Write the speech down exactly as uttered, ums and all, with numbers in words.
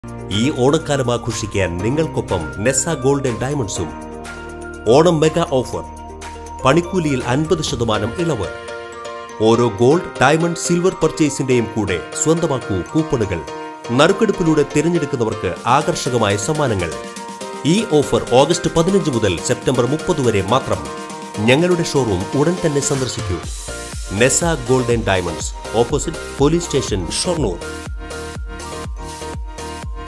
ഈ ഓണക്കാലം ആഘോഷിക്കാൻ നിങ്ങൾക്കൊപ്പം നെസ്സ ഗോൾഡ് ആൻഡ് ഡയമണ്ട്സും. Onam mega offer. പണിക്കൂലിയിൽ അൻപത് ശതമാനം ഇളവ്. ഓരോ ഗോൾഡ്, ഡയമണ്ട്, സിൽവർ പർച്ചേസിന്റെയും കൂടെ സ്വന്തമാക്കൂ കൂപ്പണുകൾ. നറുക്കെടുപ്പിലൂടെ തിരഞ്ഞെടുക്കുന്നവർക്ക് ആകർഷകമായ സമ്മാനങ്ങൾ. ഈ ഓഫർ ഓഗസ്റ്റ് പതിനഞ്ച് മുതൽ സെപ്റ്റംബർ മുപ്പത് വരെ മാത്രം. ഞങ്ങളുടെ ഷോറൂം ഉടൻ തന്നെ സന്ദർശിക്കൂ. Nessa gold and diamonds, opposite police station, Shoranur.